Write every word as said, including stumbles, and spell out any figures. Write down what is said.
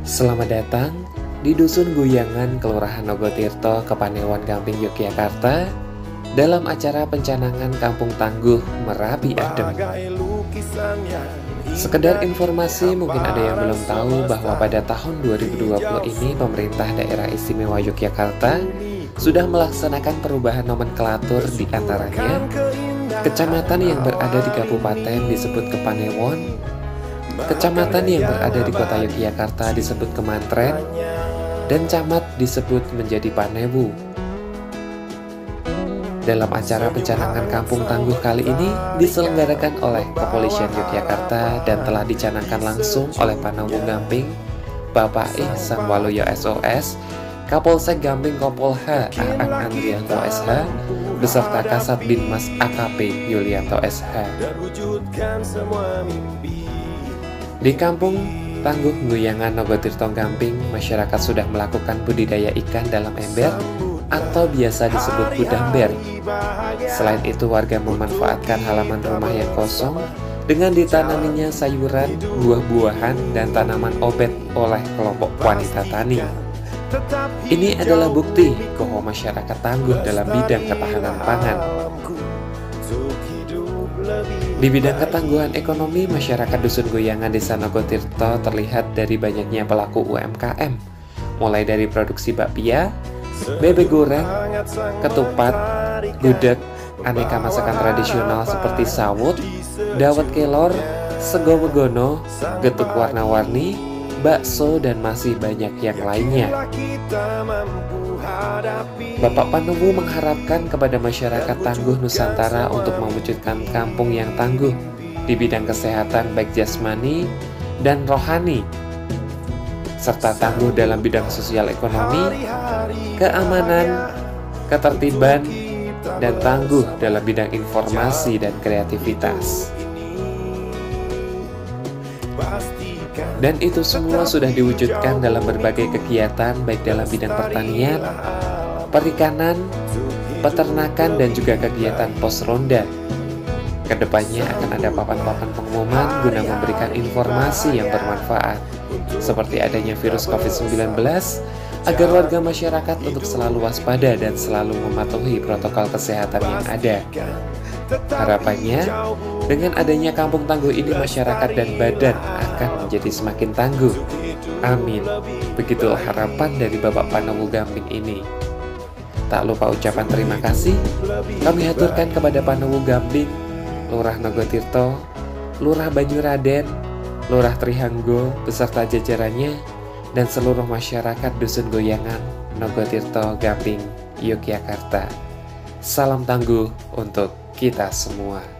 Selamat datang di Dusun Guyangan, Kelurahan Nogotirto, Kepanewan Gamping, Yogyakarta, dalam acara pencanangan Kampung Tangguh Merapi Adem. Sekedar informasi, mungkin ada yang belum tahu bahwa pada tahun dua ribu dua puluh ini pemerintah Daerah Istimewa Yogyakarta sudah melaksanakan perubahan nomenklatur, di antaranya kecamatan yang berada di kabupaten disebut Kepanewon, kecamatan yang berada di kota Yogyakarta disebut Kemantren, dan camat disebut menjadi Panewu. Dalam acara pencanangan Kampung Tangguh kali ini diselenggarakan oleh Kepolisian Yogyakarta dan telah dicanangkan langsung oleh Panewu Gamping, Bapak Ihsan Waluyo S O S, Kapolsek Gamping Kompol H Aan Andrianto S H, beserta Kasat Binmas A K P Yulianto S H. Di Kampung Tangguh Guyangan Nogotirto Gamping, masyarakat sudah melakukan budidaya ikan dalam ember atau biasa disebut budamber. Selain itu, warga memanfaatkan halaman rumah yang kosong dengan ditanaminya sayuran, buah-buahan, dan tanaman obat oleh kelompok wanita tani. Ini adalah bukti bahwa masyarakat tangguh dalam bidang ketahanan pangan. Di bidang ketangguhan ekonomi, masyarakat Dusun Guyangan Desa Nogotirto terlihat dari banyaknya pelaku U M K M, mulai dari produksi bakpia, bebek goreng, ketupat, gudeg, aneka masakan tradisional seperti sawut, dawet kelor, sego megono, getuk warna-warni, bakso, dan masih banyak yang lainnya. Bapak Panewu mengharapkan kepada masyarakat tangguh Nusantara untuk mewujudkan kampung yang tangguh di bidang kesehatan baik jasmani dan rohani, serta tangguh dalam bidang sosial ekonomi, keamanan, ketertiban, dan tangguh dalam bidang informasi dan kreativitas. Dan itu semua sudah diwujudkan dalam berbagai kegiatan baik dalam bidang pertanian, perikanan, peternakan, dan juga kegiatan pos ronda. Kedepannya akan ada papan-papan pengumuman guna memberikan informasi yang bermanfaat, seperti adanya virus covid sembilan belas, agar warga masyarakat untuk selalu waspada dan selalu mematuhi protokol kesehatan yang ada. Harapannya, dengan adanya Kampung Tangguh ini, masyarakat dan badan akan menjadi semakin tangguh. Amin. Begitulah harapan dari Bapak Panewu Gamping ini. Tak lupa ucapan terima kasih kami haturkan kepada Panewu Gamping, Lurah Nogotirto, Lurah Banyuraden, Lurah Trihanggo beserta jajarannya, dan seluruh masyarakat Dusun Guyangan Nogotirto Gamping, Yogyakarta. Salam tangguh untuk kita semua.